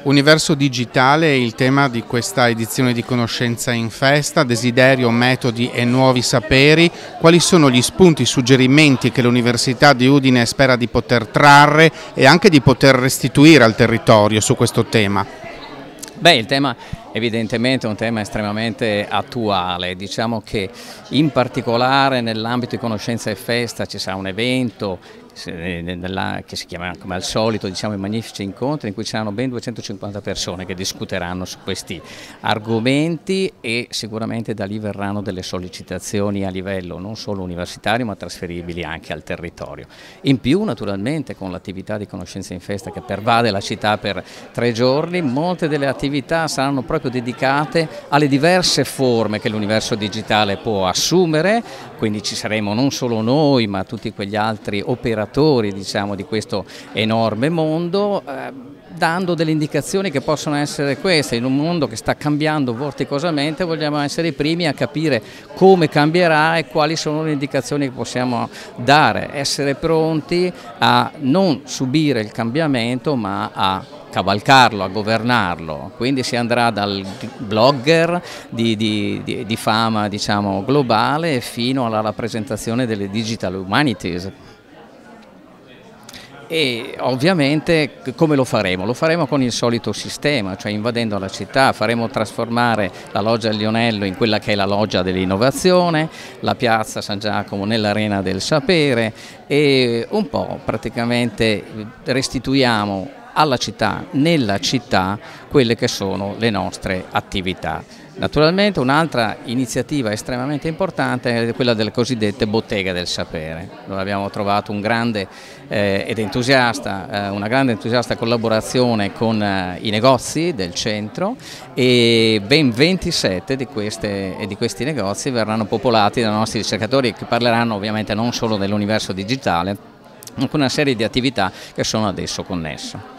Universo digitale è il tema di questa edizione di Conoscenza in Festa, desiderio, metodi e nuovi saperi. Quali sono gli spunti, i suggerimenti che l'Università di Udine spera di poter trarre e anche di poter restituire al territorio su questo tema? Beh, il tema evidentemente è un tema estremamente attuale, diciamo che in particolare nell'ambito di Conoscenza e Festa ci sarà un evento che si chiama come al solito i Magnifici Incontri, in cui ci saranno ben 250 persone che discuteranno su questi argomenti e sicuramente da lì verranno delle sollecitazioni a livello non solo universitario ma trasferibili anche al territorio. In più naturalmente con l'attività di Conoscenza in Festa che pervade la città per 3 giorni, molte delle attività saranno proprio dedicate alle diverse forme che l'universo digitale può assumere, quindi ci saremo non solo noi ma tutti quegli altri operatori di questo enorme mondo, dando delle indicazioni che possono essere queste. In un mondo che sta cambiando vorticosamente vogliamo essere i primi a capire come cambierà e quali sono le indicazioni che possiamo dare, essere pronti a non subire il cambiamento ma a cavalcarlo, a governarlo. Quindi si andrà dal blogger di fama globale fino alla rappresentazione delle digital humanities. E ovviamente come lo faremo? Lo faremo con il solito sistema, cioè invadendo la città, faremo trasformare la loggia Lionello in quella che è la loggia dell'innovazione, la piazza San Giacomo nell'arena del sapere e un po' praticamente restituiamo alla città, nella città, quelle che sono le nostre attività. Naturalmente un'altra iniziativa estremamente importante è quella delle cosiddette botteghe del sapere. Noi abbiamo trovato una grande entusiasta collaborazione con i negozi del centro e ben 27 di questi negozi verranno popolati da nostri ricercatori che parleranno ovviamente non solo dell'universo digitale, ma con una serie di attività che sono ad esso connesse.